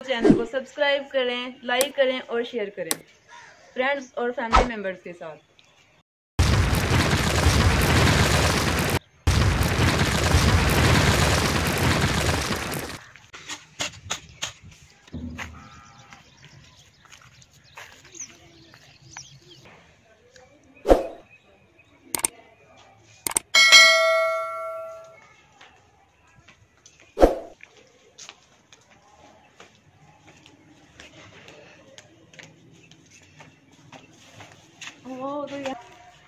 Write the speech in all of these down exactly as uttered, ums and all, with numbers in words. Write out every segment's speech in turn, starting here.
Channel को subscribe करें, like करें और शेयर करें फ्रेंड्स और फैमिली मेम्बर्स के साथ। वो तो यार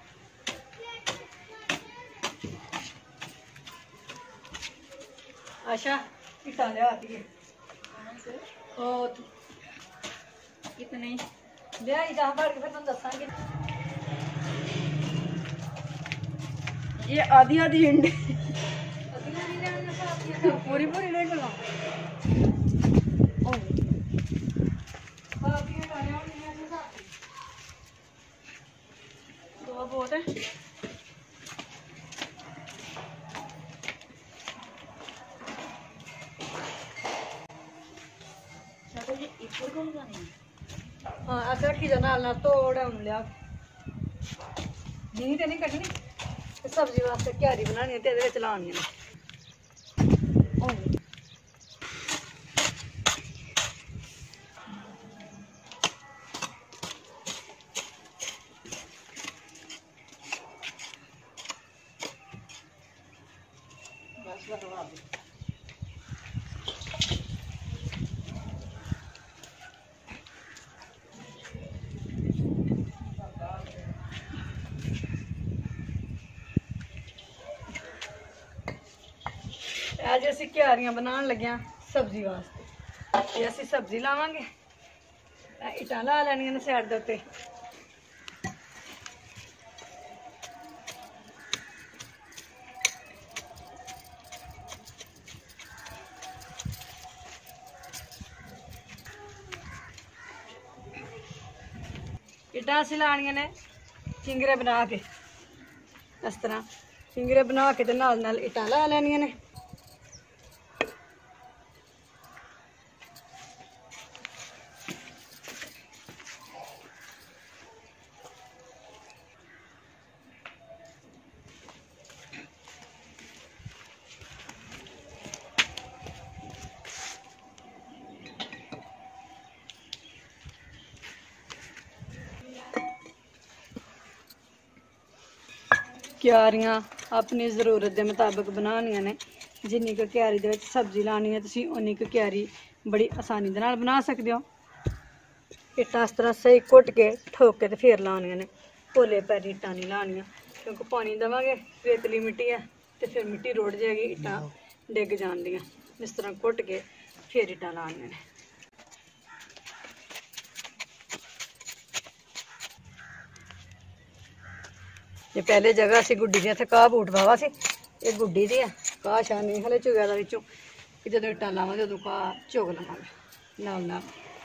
आशा इटा ले आती है और कितने ले आई जा भर के फिर तुम दसांगे। ये आधी आधी हिंडी अदिना नहीं लेने साथ ये पूरी पूरी ले लो। बाकी ये डाले और नहीं लेने साथ तो बहुत है। ये इधर कौन जाने हाँ अच्छा रखी जा नाल ना तोड़ हम लिया नहीं ते नहीं कटनी ते सब्जी वास्ते क्यारी बनानी है ते ਇਹਦੇ ਵਿੱਚ ਲਾਉਣੀ है बस बनवा दे। आज असी क्यारियां बनाने लगे सब्जी वास्ते असी सब्जी लावांगे इटा ला लैनियां ने साइड दे उत्ते इटा असी लानियां ने चिंगरे बना के इस तरह चिंगरे बना के ते नाल नाल इटा ला लैनियां ने। क्यारियां अपनी जरूरत के मुताबिक बनानियां ने जिन्नी क क्यारी दे विच सब्जी लानी है तुसीं उन्नी क क्यारी बड़ी आसानी दे नाल बना सकदे हो। इट्टां इस तरह सही घुट के ठोक के ते फिर लानियां ने पोले पैरी इट्टां नहीं लानियां क्योंकि पानी देवांगे रेतली मिट्टी है तो फिर मिट्टी रुड़ जाएगी इट्टां डिग जांदियां। इस तरह घुट के फिर इट्टां लानियां ने। ये पहले जगह सी गुड्डी दी इत्थे घाह बूट वावा सी ये गुड्डी दी है घाह शाह नहीं हले चुगया दा विचों कि जदों इट्टां लावांगे उदों घाह चुग लवांगे नाल नाल।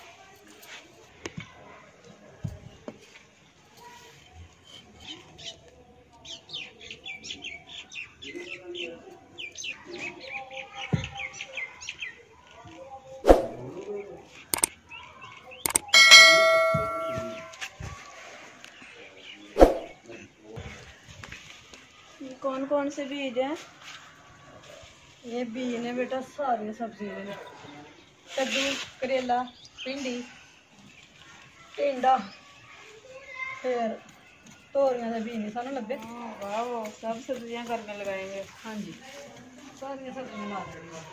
कौन कौन से बीज हैं? ये बीज ने बेटा सारी सब्जी ने कद्दू करेला भिंडी टिंडा फिर तोरियां के बीज नहीं सानू लगे। वाह सब सब्जियां घर में लगाएंगे। हाँ जी सारी सब्जियां ला देंगे।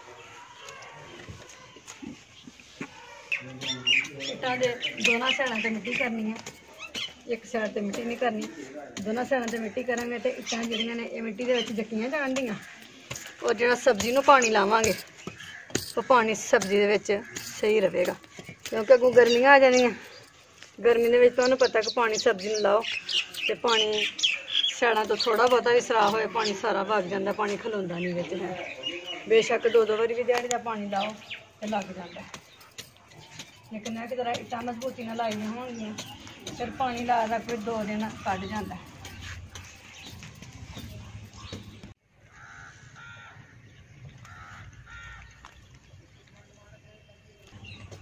इट्टां दे दोनों साइडां ते मिट्टी करनी है एक साइड ते मिट्टी नहीं करनी दोनों साइडां ते मिट्टी करांगे तो इट्टां जिहड़ियां ने ये मिट्टी दे विच जक्कियां जाण दियां और जो सब्जी नूं पानी लावांगे वो पानी सब्जी दे विच सही रहेगा क्योंकि अगों गर्मियां आ जानियां गर्मी दे विच तुहानूं पता कि पानी सब्जी नूं लाओ तो पानी साइडां तो थोड़ा बहुता भी सराह होए पानी सारा वग जांदा पानी खलोंदा नहीं विच है बेशक दो दो बारी भी दिहाड़ी दा पानी लाओ तो लग जांदा लेकिन है कि जरा इट्टां मजबूती नाल लाइयां होणगियां फिर पानी लादा कोई दो दिन कढ़ जांदा।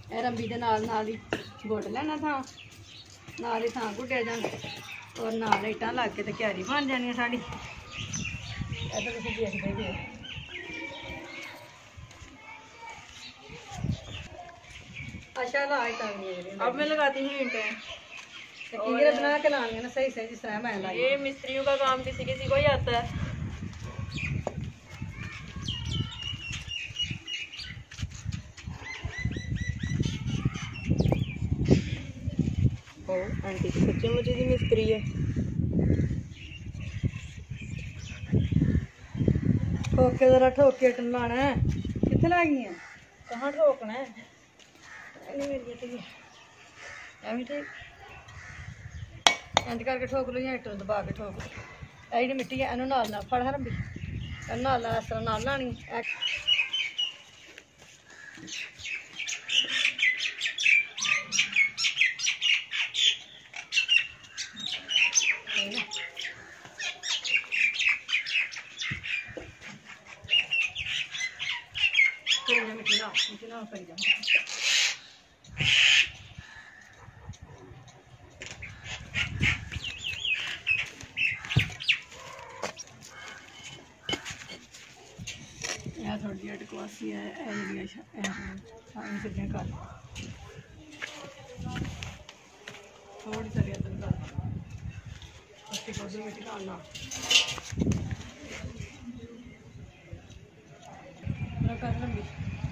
ਇਹ ਰੰਬੀ ਦੇ ਨਾਲ ਨਾਲ ਹੀ ਗੁੱਟ ਲੈਣਾ ਥਾਂ, ਨਾਲ ਹੀ ਥਾਂ ਗੁੱਟਿਆ ਜਾਣਾ ਔਰ ਨਾਲ ਇੱਟਾਂ ਲੱਗ ਕੇ ਤੇ ਕਿਆਰੀ ਬਣ ਜਾਣੀ ਹੈ ਸਾਡੀ। ਇਹ ਤਾਂ ਤੁਸੀਂ ਦੇਖਦੇ ਹੀ ਹੋ। अच्छा ला अब मैं लगाती हूँ ईंटें। कीरे बना के लानी ना सही सही जिस तरह मैं लाई। ये मिस्त्रियों का काम किसी किसी को ही आता है। ओ आंटी तो सच्ची मुझे भी मिस्त्री है। ठोक के जरा ठोक के टलाना है। कितने लागी है? कहाँ ठोकना है? नहीं मेरी बेटी एवं ठीक इंज करके ठोक लो या इट दबा के ठोक लो। यह जी मिट्टी है इनू नाल नाल फड़ रंबी नाल नाल इस तरह नाल लानी। मिट्टी ना मिट्टी ना पड़ी जा थोड़ी जी अटकवासी है सारी सब्जियां कर थोड़ी सारी अदर कर पत्ती गोभी मिट्टी डालना कर लंबी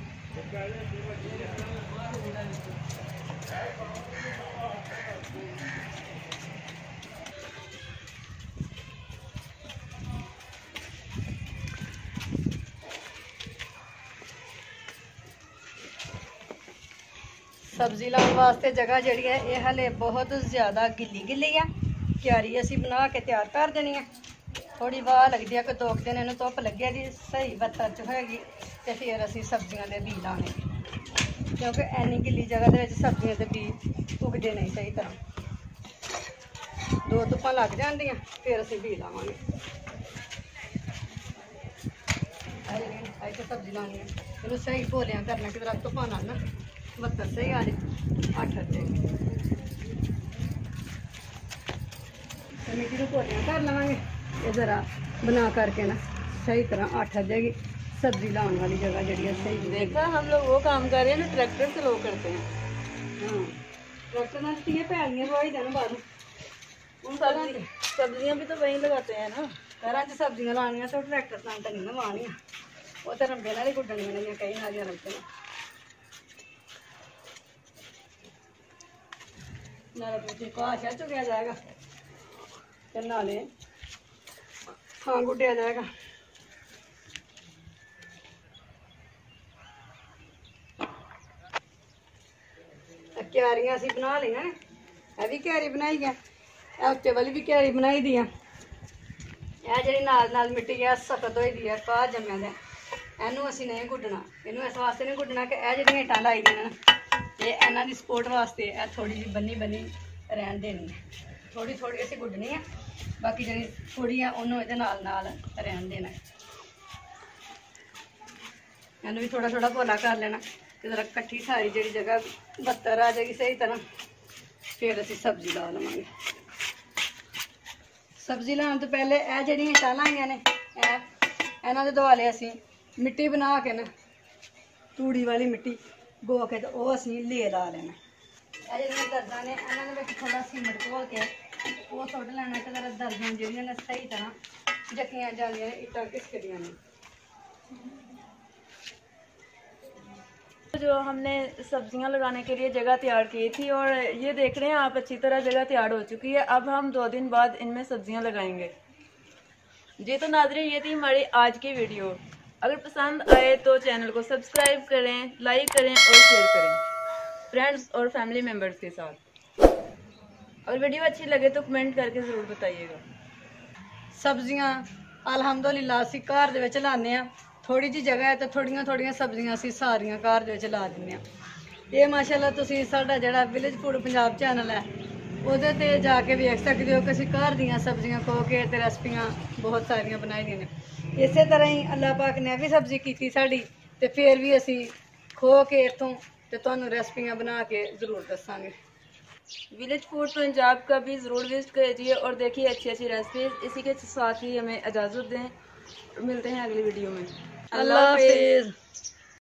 सब्जी लाने वास्ते जगह जी है ये हले बहुत ज़्यादा गिली गिली है। क्यारी असी बना के तैयार कर देनी है। थोड़ी वाह लगती है कि दो दिन इन्हें धुप लगेगी सही बत्तर च होएगी तो फिर असी सब्जियों के बीज लाने क्योंकि इन्नी गिली जगह के सब्जियों के बीज उगते नहीं सही तरह। दो धुप्पां लग जांदियां फिर असी बीज लावांगे। इत्थे सब्जी लानी है इन्हूं सही भोलियां करना कि धुप्पां नाल ना बत्तर सही आ जाए अठ जाएगी। मिट्टी को भोलियां कर लवांगे ये ज़रा बना करके ना सही तरह अठ जाएगी। सब्जी लाने वाली जगह जी है सही। देखा हम लोग वो काम कर रहे हैं ना ट्रैक्टर से लोग करते हैं। हाँ ट्रैक्टर ना तीन पैलियां बोई देना बाद सब्जी सब्जियां भी तो वहीं लगाते हैं ना। घर च सब्जियां लानियां तो ट्रैक्टर से नहीं लवानियां वो तो रंबे नाल ही गुड्डनियां ने कई नालियां रंबे नाले पीछे घाह शा चुगया जाएगा तो नाले हाँ गुड्डिया जाएगा। क्यारियां असी बना ली हैं। यह भी क्यारी बनाई है उत्ते वाली भी क्यारी बनाई दी है। यह जी नाल नाल मिट्टी है सख्त होई दी है घाह जम्मिया दे इनू असी नहीं गुड्डना। इनू इस वास्ते नहीं गुड्डना कि यह जी ईंटां लाई दी ना ये इन्हां दी सपोर्ट वास्ते यह थोड़ी जी बनी बनी रहन देनी है। थोड़ी थोड़ी असी गुड्डनी है बाकी जी थोड़ी है उन्होंने ये नाल नाल रहन देना है। इन्हू भी थोड़ा थोड़ा भोला कर लेना कि जरा कट्ठी सारी जी जगह बत्तर आ जाएगी सही तरह फिर असी सब्जी ला लवांगे। सब्जी लाने तो पहले यह जी ईंटां लाइयां ने इन्हां दे दुआले असी मिट्टी बना के ना तूड़ी वाली मिट्टी गो के तो वह असी ले ला लेना। यह जी दर्दां ने इन्हां दे थोड़ा सीमट घोल के वो सुट लेना तो जरा दर्दां जिहड़ियां ने सही तरह जक्कियां जांदियां ने इट्टां घिसकदियां ने। जो हमने सब्जियां लगाने के लिए जगह तैयार की थी और ये देख रहे हैं आप अच्छी तरह जगह तैयार हो चुकी है। अब हम दो दिन बाद इनमें सब्जियां लगाएंगे। जी तो नाज़रीन ये थी हमारी आज की वीडियो। अगर पसंद आए तो चैनल को सब्सक्राइब करें, लाइक करें और शेयर करें फ्रेंड्स और फैमिली मेम्बर्स के साथ। अगर वीडियो अच्छी लगे तो कमेंट करके ज़रूर बताइएगा। सब्जियां अलहमदुलिल्लाह असी घर दे विच लाने आ। थोड़ी जी जगह है तो थोड़ियां थोड़ियां सब्जियां असी सारियां घर दे विच ला दिंदे आ। ये माशाअल्लाह तुसीं साडा जिहड़ा विलेज फूड पंजाब चैनल है उहदे ते जाके वेख सकदे हो कि असी घर दीयां सब्जियां खो के ते रेसिपियां बहुत सारियां बनाई दियां ने। इसे तरह ही अल्लाह पाक ने भी सब्जी की साड़ी ते फिर भी असी खो के इत्थों ਤੇ ਤੁਹਾਨੂੰ ਰੈਸਪੀਆਂ ਬਣਾ ਕੇ ਜ਼ਰੂਰ ਦੱਸਾਂਗੇ। विलेज फूड पंजाब का भी ज़रूर विजिट कीजिए और देखिए अच्छी अच्छी रेसिपीज। इसी के साथ ही हमें इजाज़त दें, मिलते हैं अगली वीडियो में। अल्लाह हाफिज़।